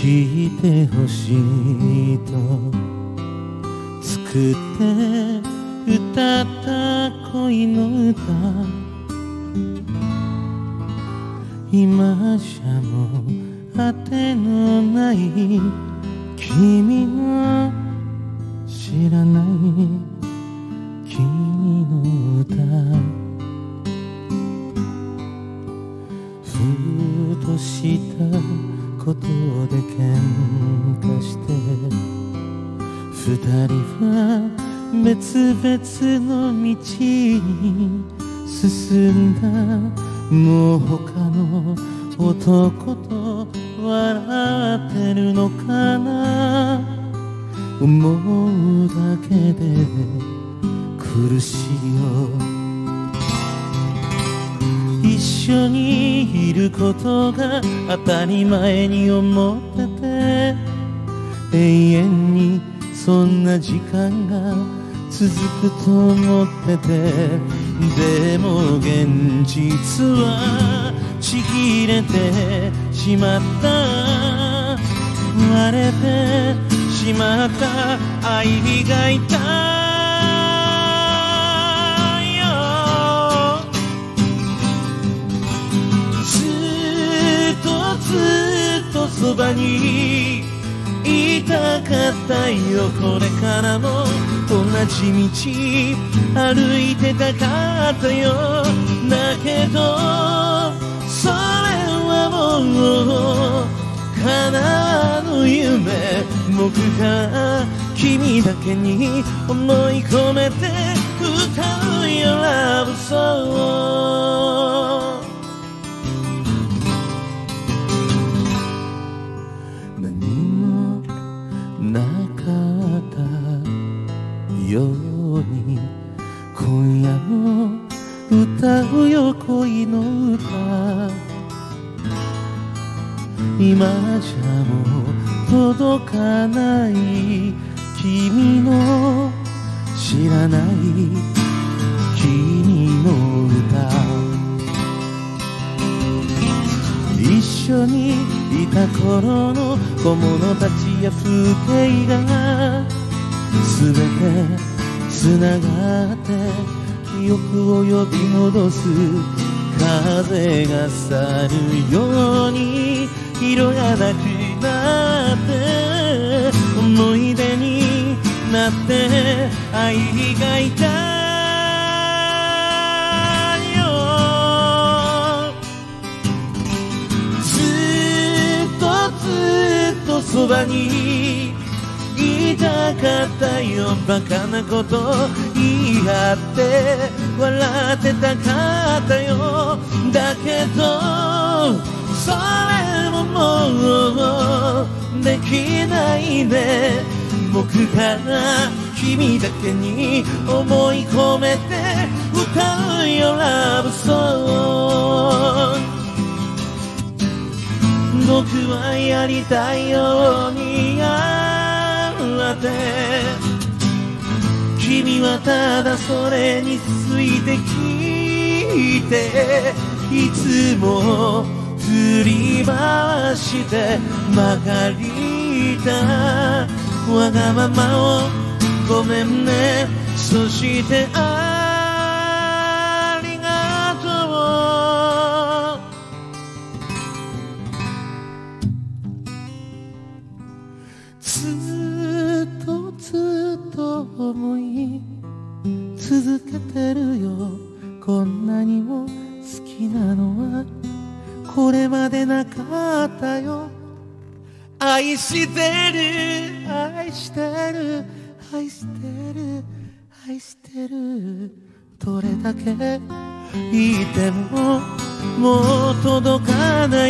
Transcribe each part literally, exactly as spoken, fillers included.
聞いてほしいと作って歌った恋の歌、今じゃもう果てのない君の知らない君の歌、ふとしたことで喧嘩して二人は別々の道に進んだ。もう他の男と笑ってるのかな、思うだけで苦しいよ。一緒にいることが当たり前に思ってて、永遠にそんな時間が続くと思ってて、でも現実はちぎれてしまった、割れてしまった愛がいたよ。ずっとずっとそばにいたかったよ。これからも同じ道歩いてたかったよ。だけどそれはもう叶わぬ夢、僕が君だけに思い込めて歌うよラブソング。なかったように今夜も歌うよ恋の歌、今じゃもう届かない君の知らない君の歌、一緒にいた頃の小物たちや風景がすべてつながって記憶を呼び戻す。風が去るように色がなくなって思い出になって愛がいたよ。ずっとずっとそばにいたかったよ。バカなこと言い合って笑ってたかったよ。だけどそれももうできないね。僕が君だけに思い込めて歌うよラブソング。僕はやりたいようにやって君はただそれについて聞いて、いつも振り回して曲がりたわがままをごめんね。そしてありがとう。ずっとずっと思い続けてるよ。こんなにも好きなのはこれまでなかったよ。愛してる愛してる愛してる愛してる、どれだけ言ってももう届かない。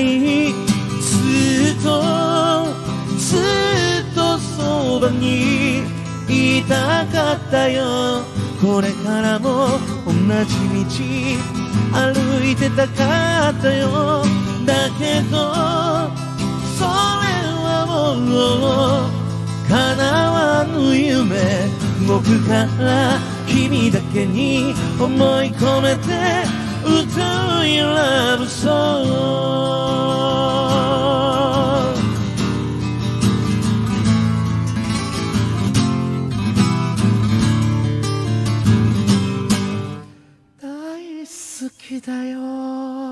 ずっとずっとそばにいたかったよ。これからも同じ道歩いてたかったよ。だけどそれはもう叶わぬ夢、僕が君だけに思い込めて歌うよラブソング。 きだよ